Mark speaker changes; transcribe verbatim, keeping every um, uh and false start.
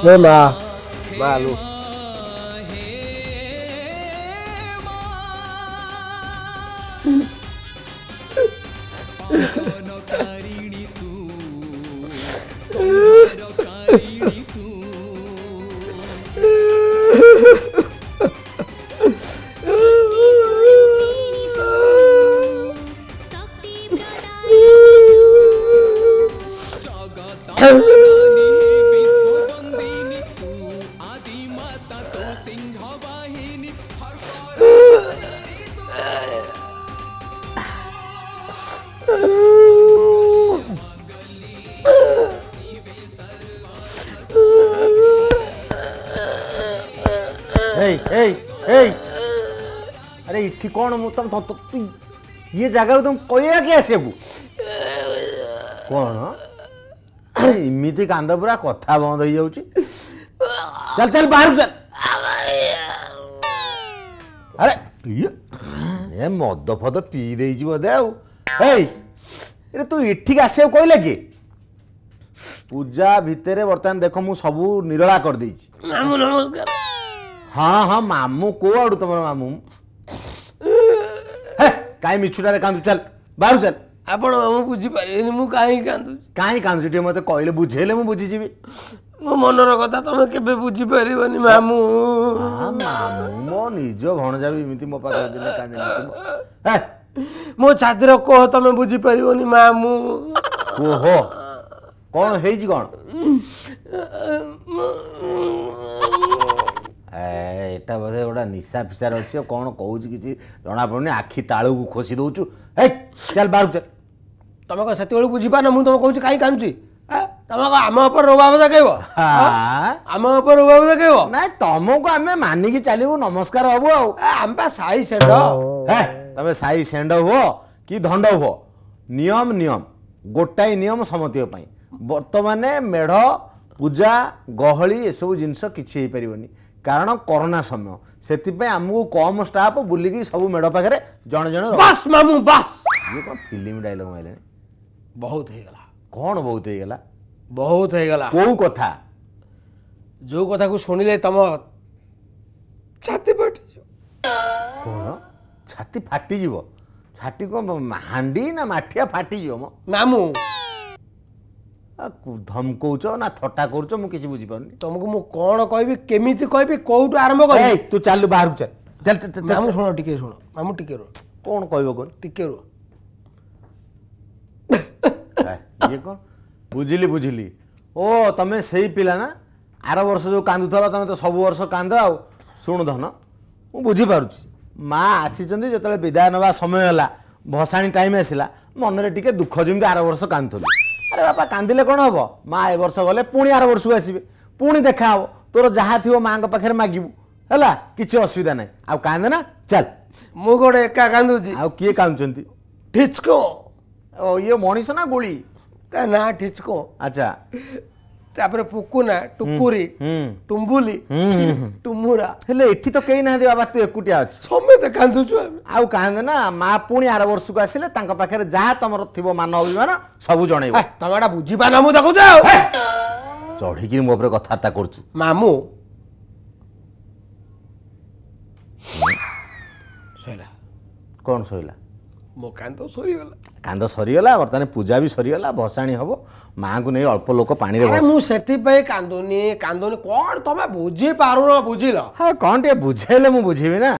Speaker 1: ଏ ମା ମାଲୁ
Speaker 2: अरे इठी कौन मु तुम ये जगह तुम कहला कि आसिया कौन इमिति कांद पूरा कथा बंद हो जाउची चल चल बाहर चल अरे ये ए मद फद पी देई जी बोदे आउ ए अरे तू इठी आसिया कहला कि पूजा भितर बर्तमान देखो मु सबू निरला कर देई
Speaker 1: मामू नमस्कार
Speaker 2: हाँ हाँ मामू को आड़ू तुम मामू कहीं मिछुटा कांदु चल बाहर चल
Speaker 1: आपण मामू बुझी पारिबेनी मु काहे कांदु
Speaker 2: काहे कांदु टे मते कहले बुझेले मु बुझी जीवी
Speaker 1: मो मनर कथा तमे केबे बुझी पारिबेनी मामू
Speaker 2: हां मामू मो निजो भणजा भी इमिति मो पाखा दिने कांदे हे
Speaker 1: मो छातिर को तमे बुझी पारिबेनी मामू
Speaker 2: ओहो कौन हेई जी कौन एटा बोधे गोटा निशा फिसार अच्छी कौन कहूँ किसी जना पड़नी आखि तालू को खोसी दौचु चल बाहर चल
Speaker 1: तुम कौन से बुझीपार मुझे तुम कहूँ कहीं कानुची तुम आम उपर रोभाव देखब आम उपर रोभाव देखब
Speaker 2: ना तुमको आम मानिकी चलू नमस्कार हबू
Speaker 1: आम साई सेंड
Speaker 2: तमें साई सेंड हुओ कि धंड हुओ नियम नियम गोटाए नियम समति बर्तमान मेढ़ पूजा गहली एसबू जिनस किसी पारनी कारण कोरोना समय से आमको कम स्टाफ बुलिकी सब मेढ़ पाखे जड़े जड़े
Speaker 1: बस मामू बस
Speaker 2: ये कौन फिल्म डायलॉग मारे
Speaker 1: बहुत हो गला
Speaker 2: कौन बहुत हो गला
Speaker 1: बहुत हो गला
Speaker 2: को कथा
Speaker 1: जो कथा को सुनिले तम छाती फाटी
Speaker 2: कौन छाती फाटी जीव छाती कौन हांडी ना माठिया फाटी जीव मो
Speaker 1: मामू
Speaker 2: धमकौच ना थट्टा करुच मु किसी बुझी पारनी
Speaker 1: तुमको मु कौन कहबी केमिति कहबी कोउटु आरंभ कर
Speaker 2: तू चल बाहर चल चल चल चल
Speaker 1: मामू सुनो टिके सुनो मामू टिके रो
Speaker 2: कौन कहबो कोन
Speaker 1: टिके रो
Speaker 2: ये कौन बुझिली बुझिली ओ तमे सही पिला ना आर वर्ष जो कांदुथला तमे तो सब वर्ष कांद आ सुन धन मु बुझी पारुची माँ आसीचंदी जतले विदाय नवा समय होला भसाणी टाइम आसिला मनरे टिके दुख जमी आर वर्ष कांदुथली अरे बापा कांदिले कौन हम माँ ए वर्ष गले पुणी आर वर्ष को आसबे पुणी देखा हम तोर जहाँ थी माँ पाखे मागिबू है किसी असुविधा ना आ कांदे ना चल
Speaker 1: मु गोटे एका कांदुची
Speaker 2: आ किए कांदुचंती
Speaker 1: ठिचको
Speaker 2: ओ ये मनीष ना गोली
Speaker 1: का ना ठिचको
Speaker 2: अच्छा
Speaker 1: तापर पुकुना टुकुरी टुम्बुली टुमुरा
Speaker 2: हेले एठी तो केही ना बाबा तू एकुटिया अछ
Speaker 1: समेत कांदुछु
Speaker 2: आउ कांदे ना माँ पुणी आर वर्ष को आसिले तांका पाखे जहाँ तुम थी मान अभिमान सब जनइब
Speaker 1: तमेटा बुझीपा ना मु देखुछ
Speaker 2: चढ़ी मो उपरे कथबार्ता करुची
Speaker 1: मामू सैला
Speaker 2: कौन सैला
Speaker 1: मो कांद सरीगला
Speaker 2: कांद सरीगला बर्तमान पूजा भी सरीगला भसाणी हम माँ को नहीं अल्प लोक पानी रे
Speaker 1: मु सेति पे कांदुनी कांदुनी कौन तमे बुझी पारुन बुझिल
Speaker 2: हाँ कौन टे बुझेले मु बुझीबी ना